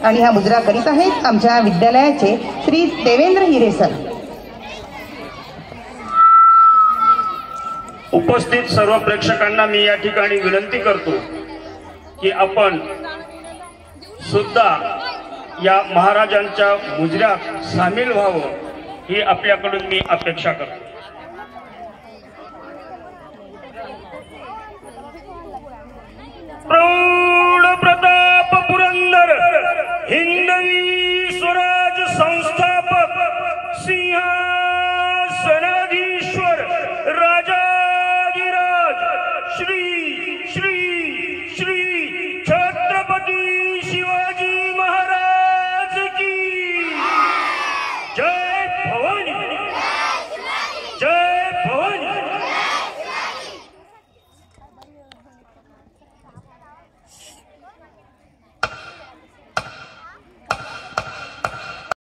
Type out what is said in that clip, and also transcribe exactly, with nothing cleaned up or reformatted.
आणि ह्या मुद्रा करीत आहेत आमच्या विद्यालयाचे श्री देवेंद्र हिरे सर। उपस्थित सर्व प्रेक्षकांना मी या ठिकाणी विनंती करतो की आपण सुद्धा या महाराजांच्या मुजऱ्यात सामील व्हावं ही आपल्याकडून मी अपेक्षा करतो। प्रो